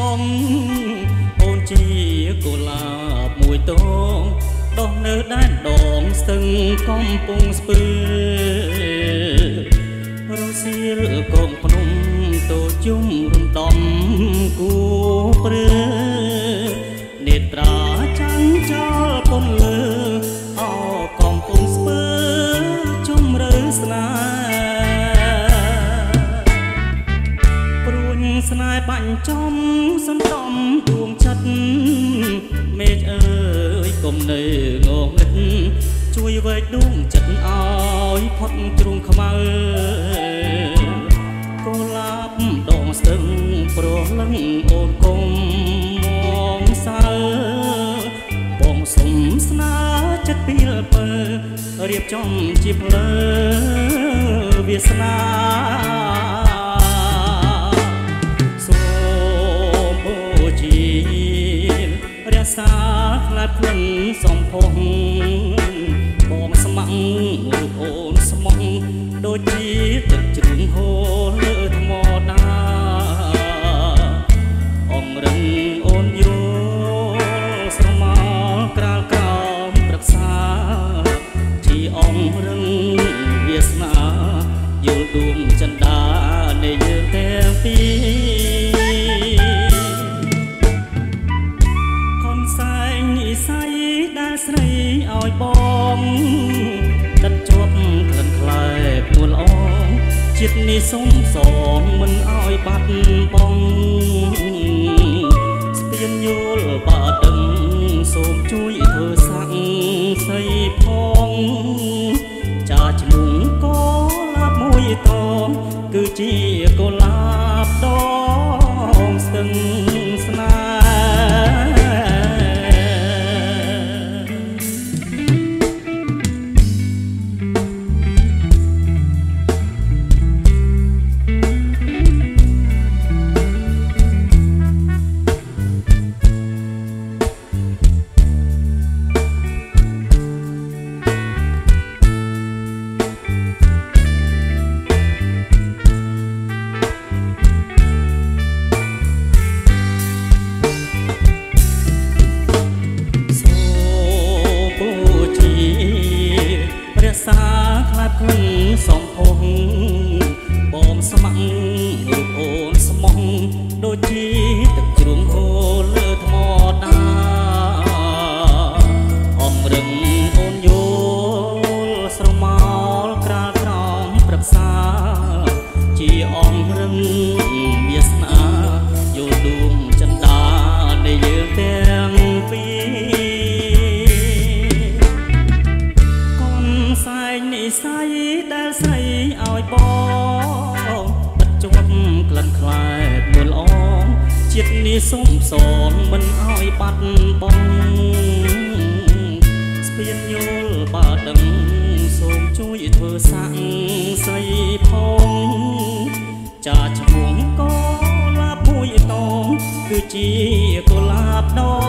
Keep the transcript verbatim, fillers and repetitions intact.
ងអូនជាកុលាបមួយតងដុះនៅដែនដងស្ទឹងកំពុងស្ពឺរសៀលកងភ្នំតូចជុំរំដំគូព្រឺនេត្រាចាំងចោលពន្លឺអោកំពុងស្ពឺជុំរើស្នេហ៍ព្រួញស្នេហ៍បាញ់ចំសន្តំដួងចិត្តមេឃអើយគុំនៅងងឹតជួយវែកដួងចិត្តឲ្យផុតជ្រុងខ្មៅកុលាបដងស្ទឹងព្រោះលឹងអូនគុំមងសើបងសុំស្នើចិត្តពីលពើរៀបចំជាផ្លូវវាសនាសូមបូជារក្សាខ្លាចភ្លឹងសំភងបងស្ម័គ្ររូបអូនស្មោះដូចជាទឹកជ្រុងហូរលើថ្មដាអងរឹងអូនយល់ស្រមោលក្រាលក្រោមប្រឹក្សាជាអងរឹងវាសនាយល់ដួងចិន្តានៃយើងទាំងពីរខំសែងនិស័យដែលស្រីឲ្យបងដិតជាប់ក្លិនខ្លែបនួលអងចិត្តនេះសុំសងមិនឲ្យបាត់បង់ស្ពានយល់បាដឹងសូមជួយធ្វើសាក់សីផងចាឈ្មោះកុលាបមួយតងគឺជាកុលាបដងស្ទឹងស្នេហ៍សាខ្លាចភ្លឹងសំភងបងស្ម័គ្ររូបអូនស្មោះដូចជាទឹកជ្រុងហូរលើថ្មដាអងរឹងអូនយល់ស្រមោលក្រាលក្រោមប្រឹក្សាជាអងរឹងវាសនាយល់ដួងចិន្តានៃយើងទាំងពីរសែងនិស័យដែលស្រីឲ្យបងបិទជាប់ក្លិនខ្លែបមើលអងជាតិនេះសុំសងមិនឲ្យបាត់បង់ស្ពានយល់បាដឹងសូមជួយធ្វើសាក់សីផងចាឈ្មោះកុលាបមួយតងគឺជាកុលាបដង